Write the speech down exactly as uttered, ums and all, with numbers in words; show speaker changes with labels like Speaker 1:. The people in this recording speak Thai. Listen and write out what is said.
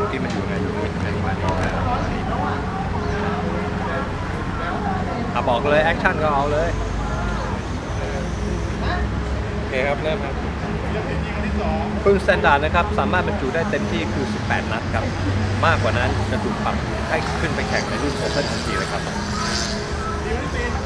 Speaker 1: ที่มันอยู่ในนี้ในนี้อ่ะบอกเลยแอคชั่นก็เอาเลยโอเคครับเริ่มครับปืนสแตนดาร์ดนะครับสามารถบรรจุได้เต็มที่คือสิบแปดนัดครับมากกว่านั้นจะถูกปรับให้ขึ้นไปแข่งในรุ่นโอเพ่นทันทีเลยครับ